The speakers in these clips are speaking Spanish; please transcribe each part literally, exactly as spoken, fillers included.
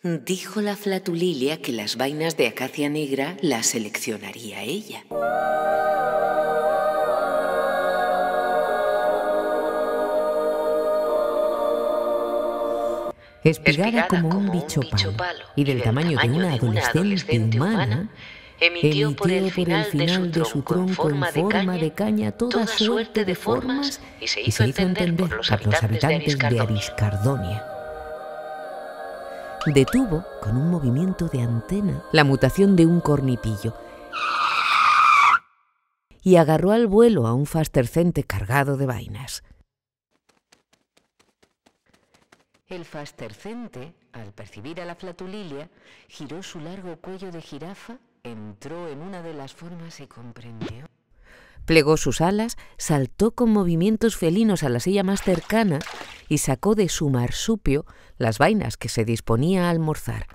Dijo la flatulilia que las vainas de acacia negra las seleccionaría ella. Espigada, Espigada como, como un bicho, bicho palo, palo y del, y del tamaño, tamaño de una adolescente, adolescente humana, humana emitió, emitió por el final, por el final de, su tronco en forma de caña, de caña toda, toda suerte de formas y se hizo, y se hizo entender, entender por los habitantes, por los habitantes de, Ariscardonia. de Ariscardonia. Detuvo, con un movimiento de antena, la mutación de un cornipillo y agarró al vuelo a un fastercente cargado de vainas. El fastercente, al percibir a la flatulilia, giró su largo cuello de jirafa, entró en una de las formas y comprendió. Plegó sus alas, saltó con movimientos felinos a la silla más cercana y sacó de su marsupio las vainas que se disponía a almorzar.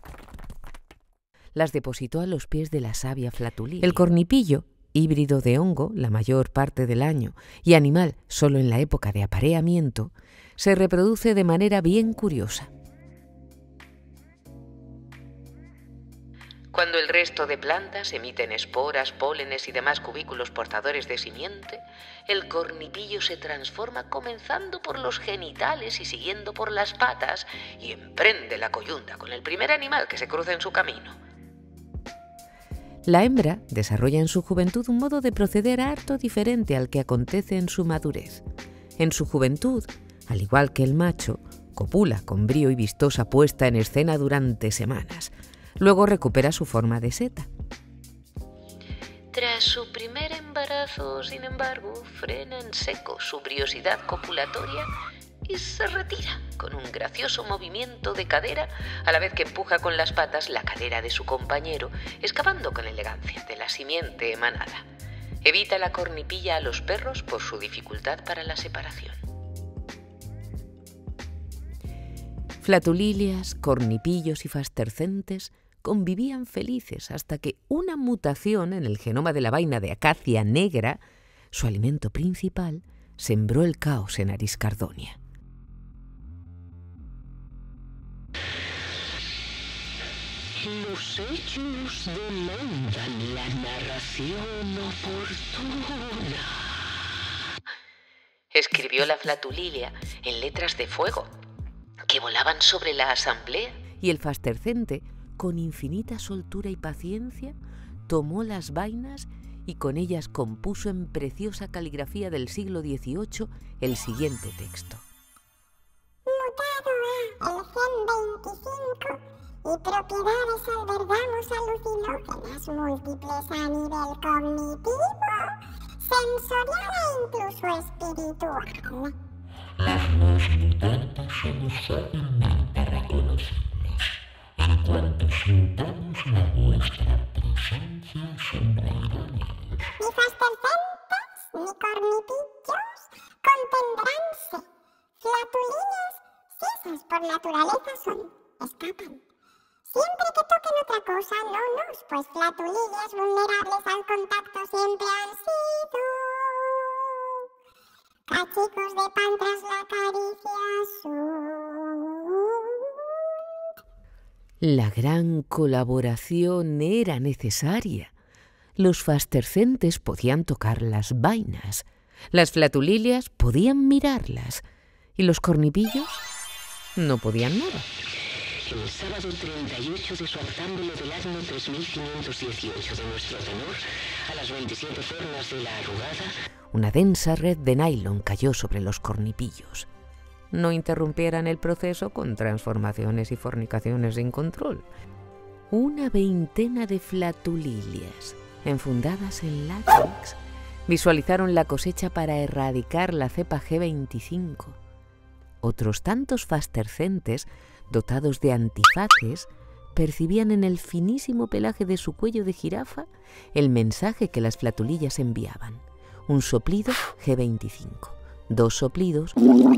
Las depositó a los pies de la sabia flatulilia. El cornipillo, híbrido de hongo la mayor parte del año y animal solo en la época de apareamiento, se reproduce de manera bien curiosa. Cuando el resto de plantas emiten esporas, pólenes y demás cubículos portadores de simiente, el cornipillo se transforma comenzando por los genitales y siguiendo por las patas y emprende la coyunda con el primer animal que se cruza en su camino. La hembra desarrolla en su juventud un modo de proceder harto diferente al que acontece en su madurez. En su juventud, al igual que el macho, copula con brío y vistosa puesta en escena durante semanas. Luego recupera su forma de seta. Tras su primer embarazo, sin embargo, frena en seco su briosidad copulatoria y se retira con un gracioso movimiento de cadera, a la vez que empuja con las patas la cadera de su compañero, escapando con elegancia de la simiente emanada. Evita la cornipilla a los perros por su dificultad para la separación. Flatulilias, cornipillos y fastercentes convivían felices hasta que una mutación en el genoma de la vaina de acacia negra, su alimento principal, sembró el caos en Ariscardonia. Los hechos demandan la narración oportuna, escribió la flatulilia en letras de fuego que volaban sobre la asamblea. Y el fastercente, con infinita soltura y paciencia, tomó las vainas y con ellas compuso en preciosa caligrafía del siglo dieciocho el siguiente texto. Mutado a el gen veinticinco y propiedades albergamos alucinógenas múltiples a nivel cognitivo, sensorial e incluso espiritual. Las más mutantes somos fácilmente reconocibles. En cuanto sintamos la vuestra presencia, sonreiremos. Ni fastercentes, ni cornipillos contendránse. Flatulillas, si esas por naturaleza son, escapan. Siempre que toquen otra cosa, no nos, pues flatulillas vulnerables al contacto siempre han sido. Cachicos de pan tras la caricia azul. La gran colaboración era necesaria. Los fastercentes podían tocar las vainas, las flatulilias podían mirarlas y los cornipillos no podían nada. El sábado treinta y ocho de su octámbulo del año tres mil quinientos dieciocho de nuestro tenor, a las veintisiete formas de la arrugada, una densa red de nylon cayó sobre los cornipillos. No interrumpieran el proceso con transformaciones y fornicaciones sin control. Una veintena de flatulilias, enfundadas en látex, visualizaron la cosecha para erradicar la cepa G veinticinco. Otros tantos fastercentes, dotados de antifaces, percibían en el finísimo pelaje de su cuello de jirafa el mensaje que las flatulillas enviaban. Un soplido G veinticinco, dos soplidos,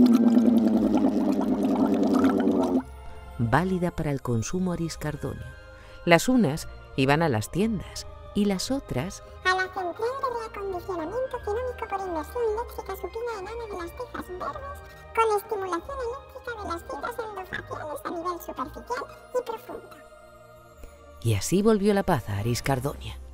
válida para el consumo ariscardonio. Las unas iban a las tiendas y las otras a la central de reacondicionamiento genómico por inversión léxica supina enana de las Tejas Verdes, con estimulación eléctrica de las fibras endofaciales a nivel superficial y Y así volvió la paz a Ariscardonia.